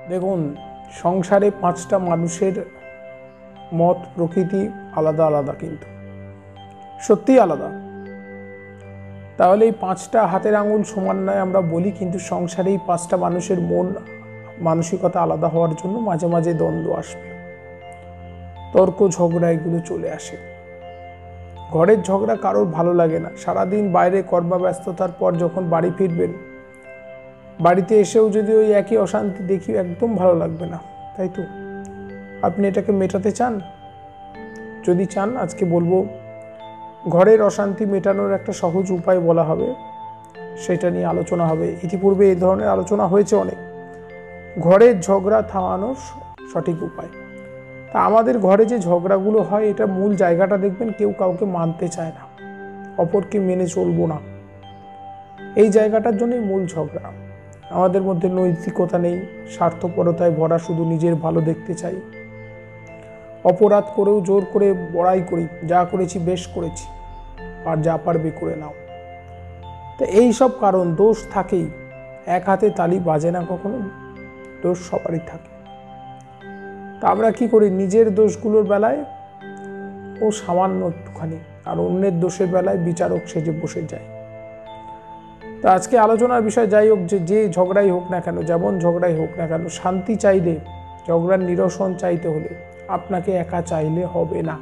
দেখুন, সংসারে 5টা মানুষের মত প্রকৃতি আলাদা আলাদা, কিন্তু সত্যিই আলাদা। তাহলে এই 5টা হাতের আঙুল সমান নয় আমরা বলি, কিন্তু সংসারে এই 5টা মানুষের মন মানসিকতা আলাদা হওয়ার জন্য মাঝে মাঝে দ্বন্দ্ব আসবে, তর্ক ঝগড়া এগুলো চলে আসে। ঘরের ঝগড়া কারোর ভালো লাগে না। সারাদিন বাইরে কর্মব্যস্ততার পর যখন বাড়ি ফিরবেন, বাড়িতে এসেও যদি ওই একই অশান্তি দেখি, একদম ভালো লাগবে না, তাই তো? আপনি এটাকে মেটাতে চান? যদি চান, আজকে বলবো ঘরের অশান্তি মেটানোর একটা সহজ উপায় বলা হবে, সেটা নিয়ে আলোচনা হবে। ইতিপূর্বে এই ধরনের আলোচনা হয়েছে অনেক। ঘরের ঝগড়া থামানোর সঠিক উপায়। তা আমাদের ঘরে যে ঝগড়াগুলো হয়, এটা মূল জায়গাটা দেখবেন কেউ কাউকে মানতে চায় না, অপরকে মেনে চলবো না, এই জায়গাটার জন্যই মূল ঝগড়া। আমাদের মধ্যে নৈতিকতা নেই, স্বার্থপরতায় ভরা, শুধু নিজের ভালো দেখতে চাই। অপরাধ করেও জোর করে বড়াই করি, যা করেছি বেশ করেছি, আর যা পারবে করে নাও। তো এই সব কারণ, দোষ থাকেই, এক হাতে তালি বাজে না কখনো, দোষ সবারই থাকে। তা আমরা কি করি, নিজের দোষগুলোর বেলায় ও সামান্য একটুখানি, আর অন্যের দোষের বেলায় বিচারক সেজে বসে যায়। তা আজকে আলোচনার বিষয় যাই হোক, যে ঝগড়াই হোক না কেন, যেমন ঝগড়াই হোক না কেন, শান্তি চাইলে, ঝগড়ার নিরসন চাইতে হলে আপনাকে একা চাইলে হবে না।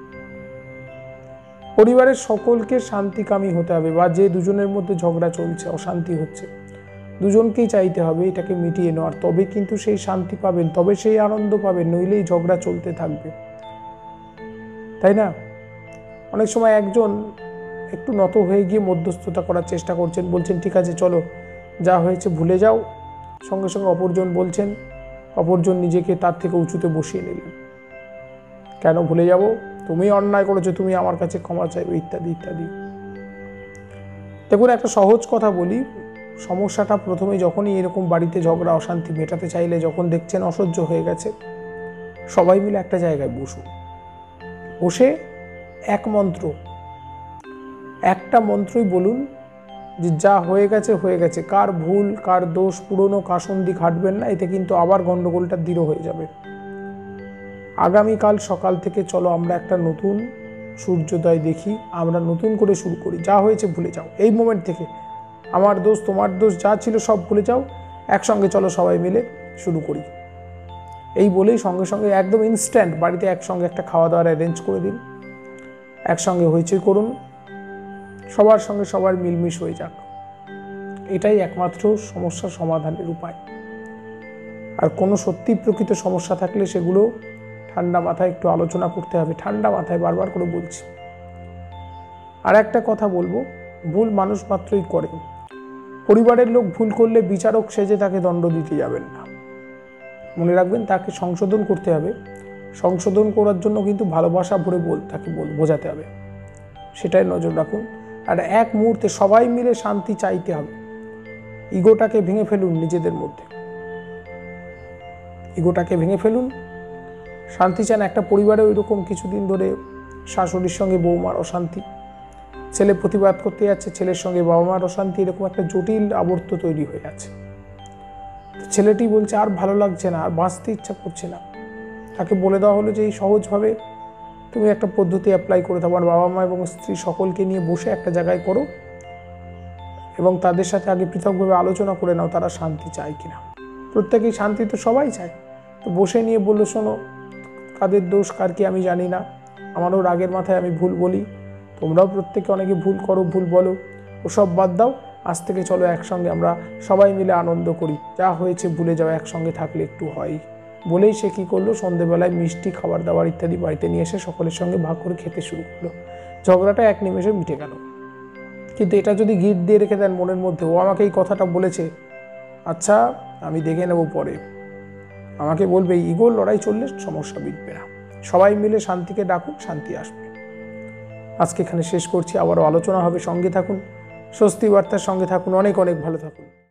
পরিবারের সকলকে শান্তিকামী হতে হবে, বা যে দুজনের মধ্যে ঝগড়া চলছে, অশান্তি হচ্ছে, দুজনকেই চাইতে হবে এটাকে মিটিয়ে নেওয়ার। তবে কিন্তু সেই শান্তি পাবেন, তবে সেই আনন্দ পাবেন, নইলেই ঝগড়া চলতে থাকবে, তাই না? অনেক সময় একজন একটু নত হয়ে গিয়ে মধ্যস্থতা করার চেষ্টা করছেন, বলছেন ঠিক আছে চলো, যা হয়েছে ভুলে যাও। সঙ্গে সঙ্গে অপরজন বলছেন, অপরজন নিজেকে তার থেকে উঁচুতে বসিয়ে নিলেন। কেন ভুলে যাব? তুমি অন্যায় করেছো, তুমি আমার কাছে ক্ষমা চাইবে, ইত্যাদি ইত্যাদি। দেখুন, একটা সহজ কথা বলি, সমস্যাটা প্রথমে যখনই এরকম বাড়িতে ঝগড়া অশান্তি মেটাতে চাইলে, যখন দেখছেন অসহ্য হয়ে গেছে, সবাই মিলে একটা জায়গায় বসুন। বসে এক মন্ত্র, একটা মন্ত্রই বলুন যে যা হয়ে গেছে হয়ে গেছে, কার ভুল কার দোষ, পুরনো কাসন্দি ঘাটবেন না, এতে কিন্তু আবার গন্ডগোলটা দৃঢ় হয়ে যাবে। আগামীকাল সকাল থেকে চলো আমরা একটা নতুন সূর্যোদয় দেখি, আমরা নতুন করে শুরু করি, যা হয়েছে ভুলে যাও। এই মোমেন্ট থেকে আমার দোষ তোমার দোষ যা ছিল সব ভুলে যাও, একসঙ্গে চলো সবাই মিলে শুরু করি। এই বলেই সঙ্গে সঙ্গে একদম ইনস্ট্যান্ট বাড়িতে একসঙ্গে একটা খাওয়া দাওয়ার অ্যারেঞ্জ করে দিন, একসঙ্গে হইচই করুন, সবার সঙ্গে সবার মিলমিশ হয়ে যাক। এটাই একমাত্র সমস্যা সমাধানের উপায়। আর কোনো সত্যি প্রকৃত সমস্যা থাকলে সেগুলো ঠান্ডা মাথায় একটু আলোচনা করতে হবে, ঠান্ডা মাথায়, বারবার করে বলছি। আর একটা কথা বলবো, ভুল মানুষ মাত্রই করে। পরিবারের লোক ভুল করলে বিচারক সেজে তাকে দণ্ড দিতে যাবেন না, মনে রাখবেন তাকে সংশোধন করতে হবে। সংশোধন করার জন্য কিন্তু ভালোবাসা ভরে তাকে বোঝাতে হবে, সেটাই নজর রাখুন। আর এক মুহূর্তে সবাই মিলে শান্তি চাইতে হবে। ইগোটাকে ভেঙে ফেলুন, নিজেদের মধ্যে ইগোটাকে ভেঙে ফেলুন, শান্তি চান। একটা পরিবারে ওইরকম কিছুদিন ধরে শাশুড়ির সঙ্গে বৌমার অশান্তি, ছেলে প্রতিবাদ করতে যাচ্ছে, ছেলের সঙ্গে বাবা মার অশান্তি, এরকম একটা জটিল আবর্ত তৈরি হয়ে আছে। ছেলেটি বলছে আর ভালো লাগছে না, আর বাঁচতে ইচ্ছা করছে না। তাকে বলে দেওয়া হলো যে এই সহজভাবে তুমি একটা পদ্ধতি অ্যাপ্লাই করে তোমার বাবা মা এবং স্ত্রী সকলকে নিয়ে বসে একটা জায়গায় করো, এবং তাদের সাথে আগে পৃথকভাবে আলোচনা করে নাও তারা শান্তি চায় কিনা। প্রত্যেকেই শান্তি তো সবাই চায়। তো বসে নিয়ে বললো, শোনো, কাদের দোষ কার কি আমি জানি না, আমারও রাগের মাথায় আমি ভুল বলি, তোমরাও প্রত্যেকে অনেকে ভুল করো, ভুল বলো, ওসব বাদ দাও, আজ থেকে চলো একসঙ্গে আমরা সবাই মিলে আনন্দ করি, যা হয়েছে ভুলে যাও, একসঙ্গে থাকলে একটু হয়। বলেই সে কী করলো, সন্ধেবেলায় মিষ্টি খাবার দাবার ইত্যাদি বাড়িতে নিয়ে এসে সকলের সঙ্গে ভাগ করে খেতে শুরু করলো। ঝগড়াটা এক নিমেষে মিটে গেল। কিন্তু এটা যদি গিট দিয়ে রেখে দেন মনের মধ্যে, ও আমাকে এই কথাটা বলেছে, আচ্ছা আমি দেখে নেব পরে, আমাকে বলবে, ইগোর লড়াই চললে সমস্যা মিটবে না। সবাই মিলে শান্তিকে ডাকুন, শান্তি আসবে। আজকে এখানে শেষ করছি, আবারও আলোচনা হবে, সঙ্গে থাকুন, স্বস্তি বার্তার সঙ্গে থাকুন, অনেক অনেক ভালো থাকুন।